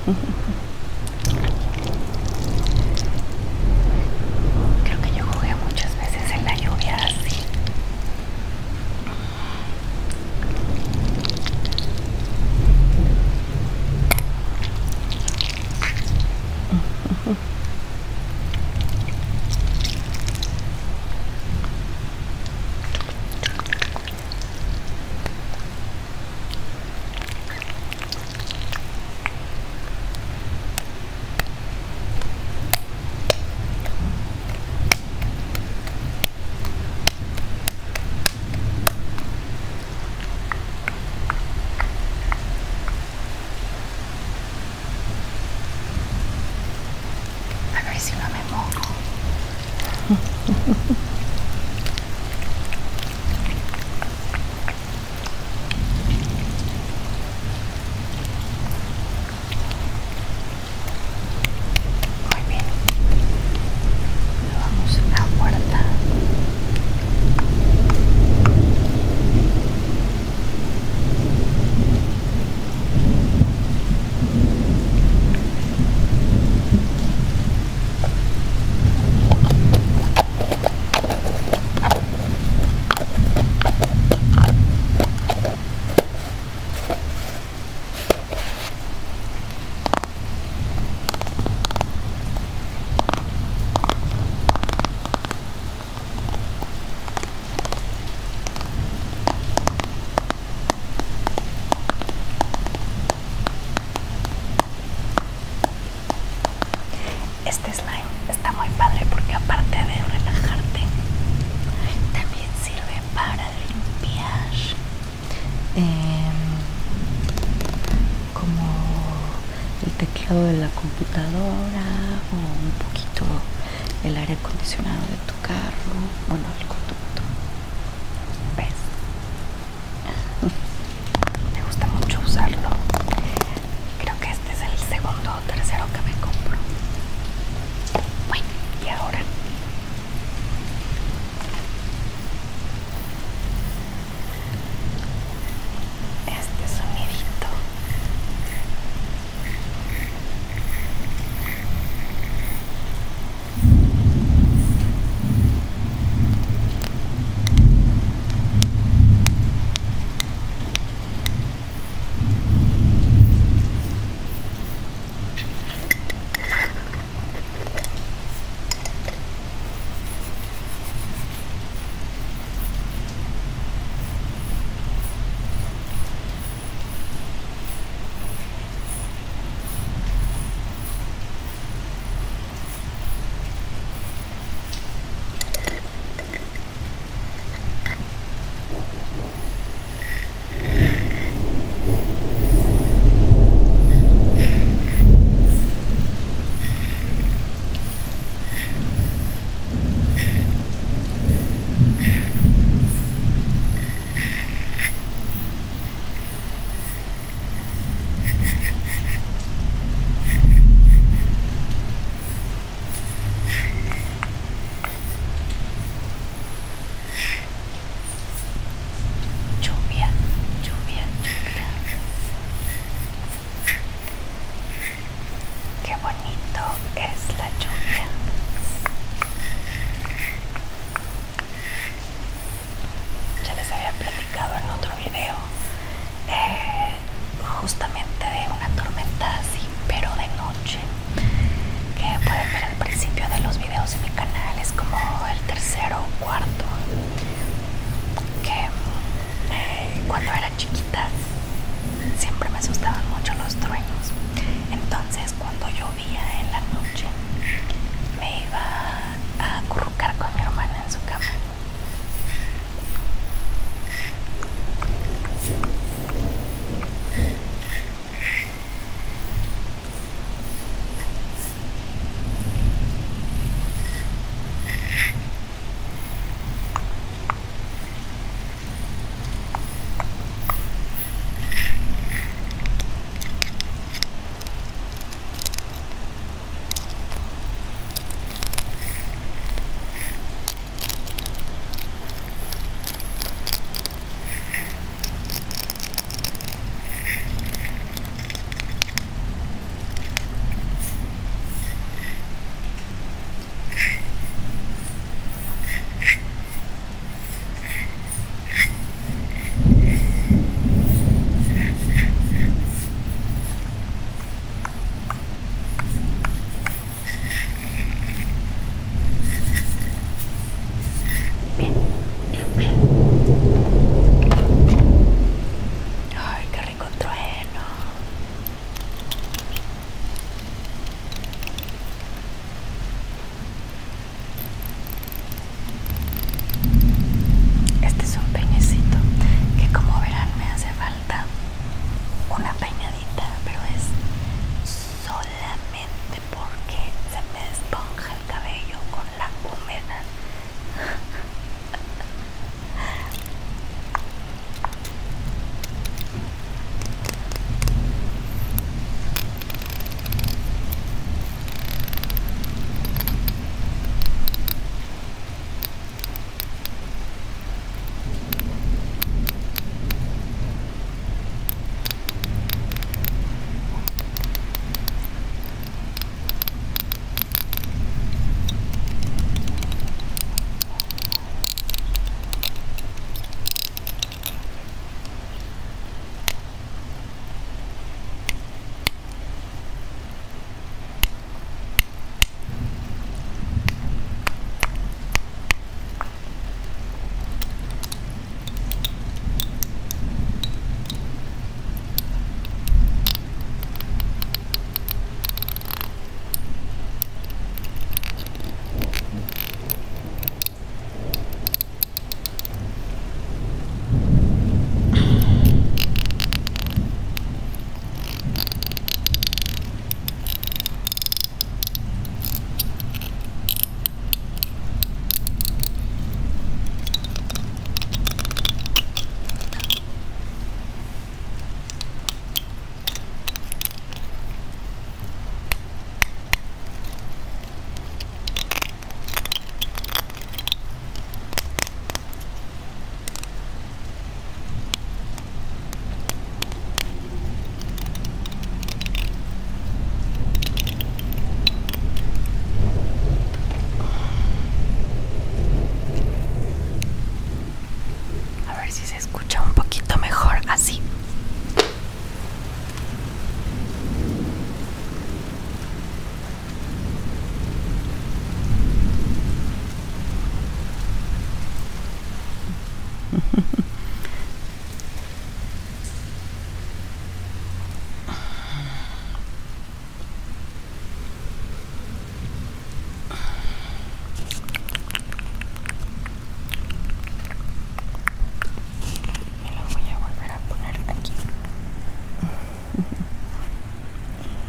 Creo que yo jugué muchas veces en la lluvia así. A ver si no me mojo. Muy bien. Lo vamos a guardar. Este slime está muy padre porque aparte de relajarte, también sirve para limpiar como el teclado de la computadora o un poquito el aire acondicionado de tu carro, bueno, el conducto. ¿Ves? Me gusta mucho usarlo. Creo que este es el segundo o tercero que me compro. Bueno, y ahora este sonidito.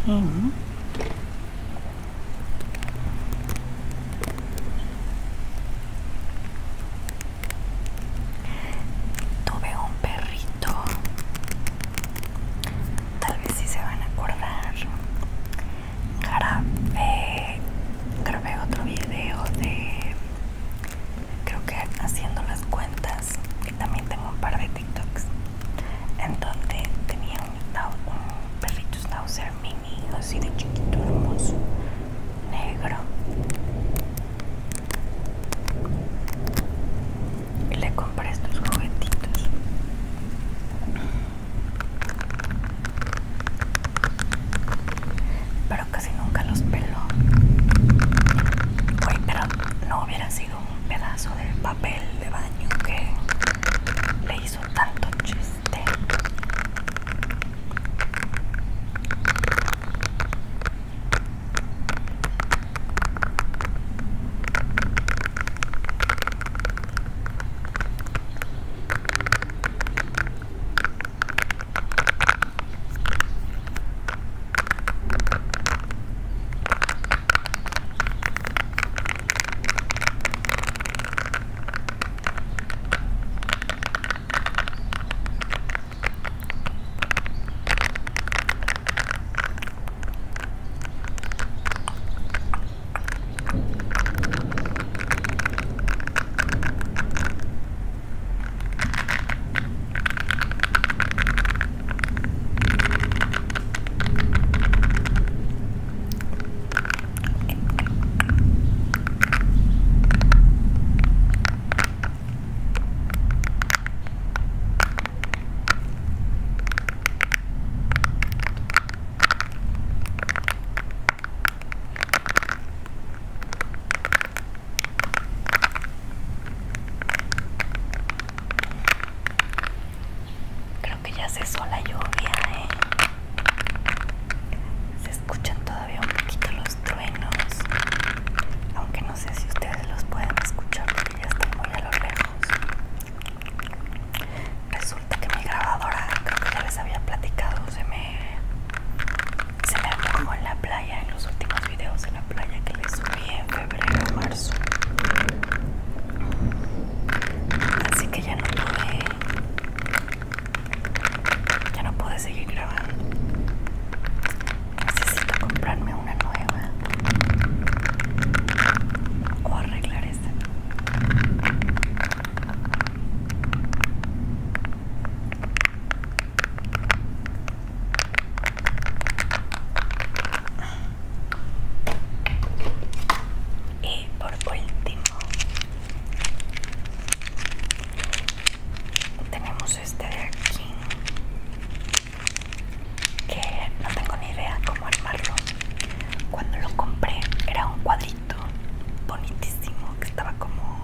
tuve un perrito, tal vez si se van a acordar. Grabé otro video de, creo que haciendo las cuentas, y también tengo un par de TikToks en donde tenía un perrito schnauzer mini, así de chiquito, hermoso, negro, y le compré estos juguetitos. Pero casi nunca los peló. Uy, pero no hubiera sido un pedazo de papel de baño que le hizo tanto chiste. Creo que ya cesó la lluvia, Se escuchan todavía un poquito los truenos, aunque no sé si ustedes los pueden escuchar porque ya están muy a lo lejos. Resulta que mi grabadora, creo que ya les había platicado, se me armó en la playa, en los últimos videos en la playa que les subí en febrero o marzo. Así que ya no pude seguir grabando. Necesito comprarme una nueva o arreglar esta. Y por último tenemos este de aquí, que no tengo ni idea cómo armarlo. Cuando lo compré era un cuadrito bonitísimo que estaba como,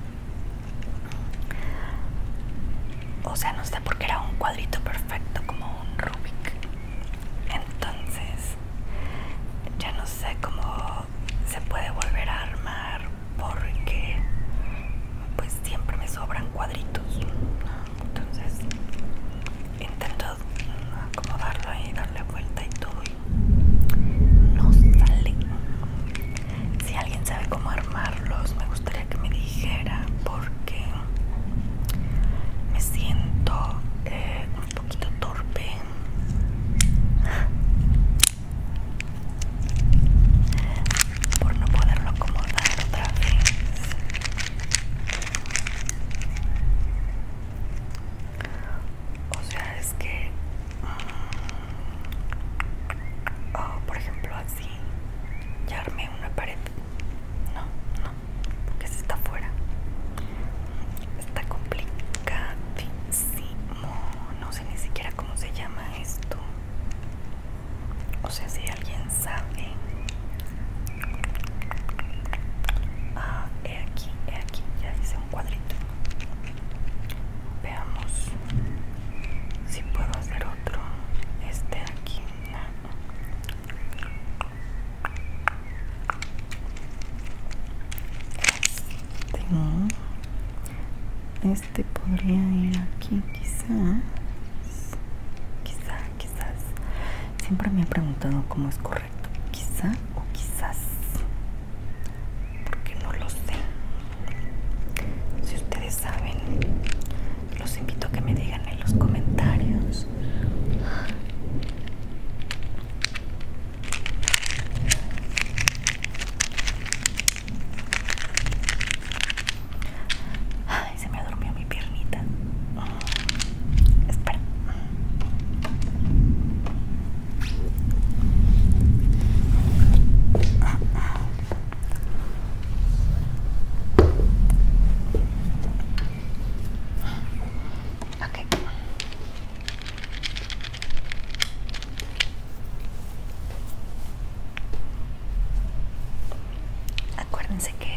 o sea, no sé por qué era un cuadrito perfecto, como un Rubik. Entonces ya no sé cómo se puede volver a armar porque pues siempre me sobran cuadritos. Entonces intento acomodarlo y darle vuelta y todo y no sale. Si alguien sabe cómo armarlos, me gustaría que me dijera porque me siento un poquito torpe. Por no poderlo acomodar otra vez. O sea, es que por ejemplo así ya armé una pared. No, porque se está afuera. Está complicadísimo. No sé ni siquiera cómo se llama esto. O sea, si alguien sabe. He aquí, ya hice un cuadrito. Veamos si puedo hacer otro. Este aquí. Este podría ir aquí, quizás. siempre me he preguntado cómo es correcto. Quizá o quizás. Porque no lo sé. Si ustedes saben, los invito a que me digan en los comentarios. Ay, se me durmió mi piernita. Espera. Ok. Acuérdense que